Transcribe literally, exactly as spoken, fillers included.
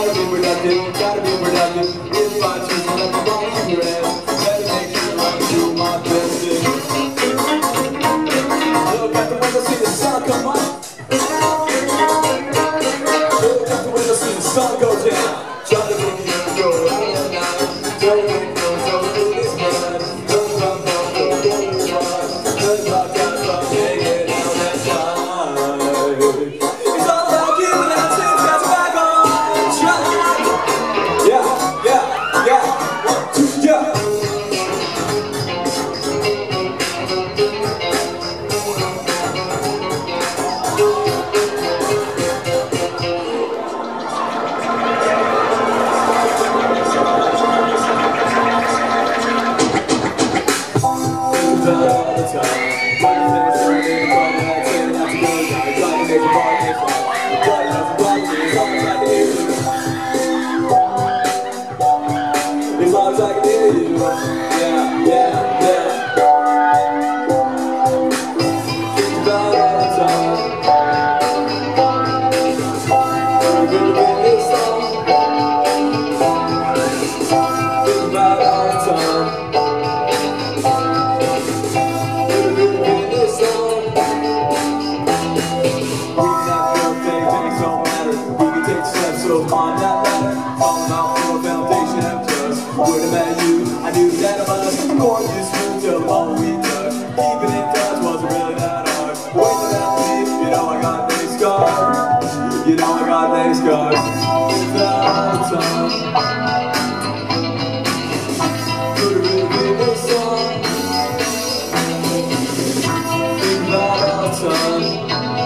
Gotta be productive, gotta be productive. If I choose to let the ball in your ass, better make sure I do my best thing. Look out the window, see the sun come up. Look out the window, see the sun go down. Try to make it go all at night. Don't make no, don't do this man. Don't come down, don't go this ride. Cause I got some hanging out that side. It's all about giving out things that's back on track. Yeah, yeah, yeah. One, two, yeah. All the time. As long as I can hear you, yeah, yeah, yeah. Think about all the time. We're gonna get this song. Think about all the time. So on that ladder, falling out from a foundation of trust. When I met you, I knew that I must gorgeous room till the moment we touched. Keeping in touch wasn't really that hard. Waiting that leave, you know I got many scars. You know I got many scars. Without time, could have really been this song. Think about all time.